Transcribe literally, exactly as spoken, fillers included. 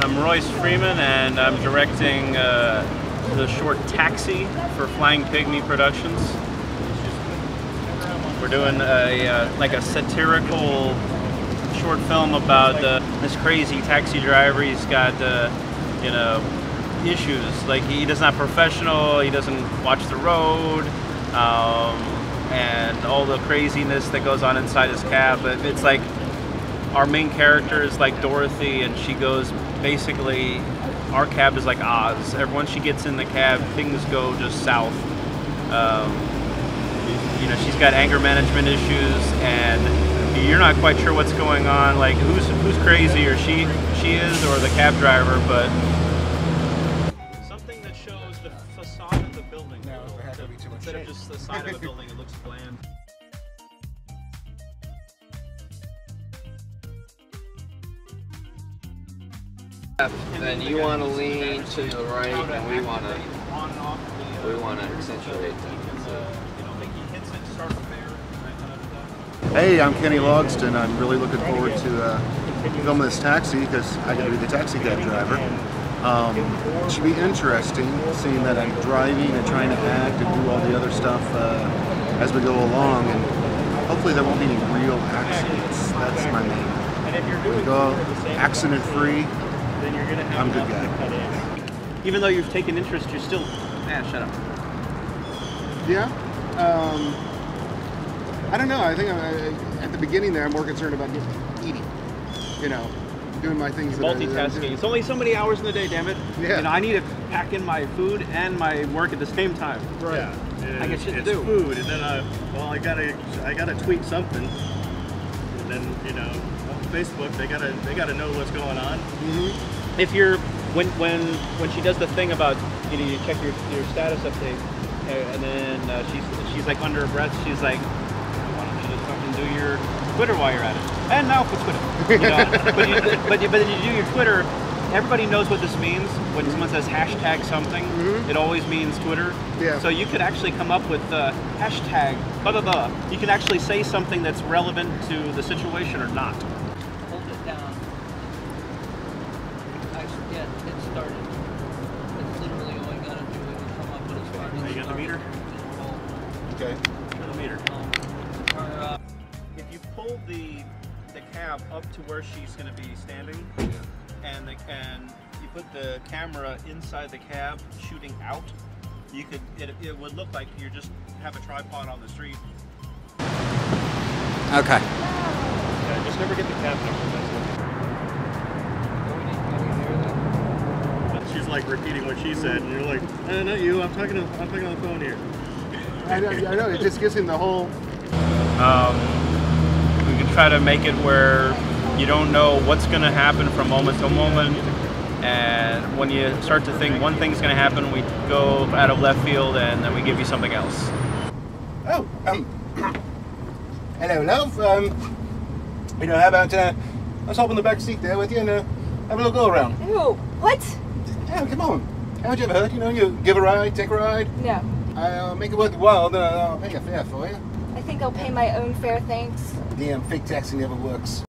I'm Royce Freeman, and I'm directing uh, the short Taxi for Flying Pygmy Productions. We're doing a uh, like a satirical short film about uh, this crazy taxi driver. He's got uh, you know issues, like he does not professional. He doesn't watch the road. Um, and all the craziness that goes on inside his cab. But it's like our main character is like Dorothy, and she goes basically, our cab is like Oz. Every once she gets in the cab, things go just south. Um, you know, she's got anger management issues, and you're not quite sure what's going on, like who's who's crazy, or she she is, or the cab driver. But something that shows the facade of the building. No, there has to be too much Instead of shade. just the side of the building, it looks bland. Then you want to lean to the right, and we want to we want to accentuate that. Hey, I'm Kenny Logston. I'm really looking forward to uh, filming this taxi because I got to be the taxi cab driver. Um, it should be interesting seeing that I'm driving and trying to act and do all the other stuff uh, as we go along, and hopefully there won't be any real accidents. That's my main. We go accident free. I'm a good guy. Even though you've taken interest, you're still... Ah, shut up. Yeah. Um, I don't know. I think I, at the beginning there, I'm more concerned about just eating. You know, doing my things. Multitasking. It's only so many hours in the day, damn it. Yeah. You know, I need to pack in my food and my work at the same time. Right. Yeah. I get shit to it's do. food, and then I, well, I gotta, I gotta tweet something, and then you know, on Facebook they gotta, they gotta know what's going on. Mm-hmm. If you're, when when when she does the thing about, you know, you check your your status update, uh, and then uh, she's she's like under her breath, she's like, why don't you just fucking do your Twitter while you're at it? And now for Twitter. You know? but, you, but, you, but then you do your Twitter. Everybody knows what this means. When someone says hashtag something, mm-hmm. it always means Twitter. Yeah. So you could actually come up with uh, hashtag blah blah blah. You can actually say something that's relevant to the situation or not. Hold it down. Actually, yeah, it started. It's literally all you gotta do is come up with as far as You got the meter? Okay. Got the meter. Or, uh, If you pull the the cab up to where she's going to be standing, and the, and you put the camera inside the cab shooting out, you could it, it would look like you just have a tripod on the street. Okay. Yeah, just never get the cab number. That's She's like repeating what she said, and you're like, eh, not you. I'm talking. To, I'm talking on the phone here. I know. I know. It just gives him the whole. Um, we can try to make it where you don't know what's going to happen from moment to moment, and when you start to think one thing's going to happen, we go out of left field and then we give you something else. Oh, um, hello, love. Um, you know, how about uh, let's hop in the back seat there with you and uh, have a little go around. Ew, what? Yeah, come on. Haven't you ever heard? You know, you give a ride, take a ride. No. I'll make it worth the while, then I'll pay a fare for you. I think I'll pay my own fare, thanks. Damn, fake taxi never works.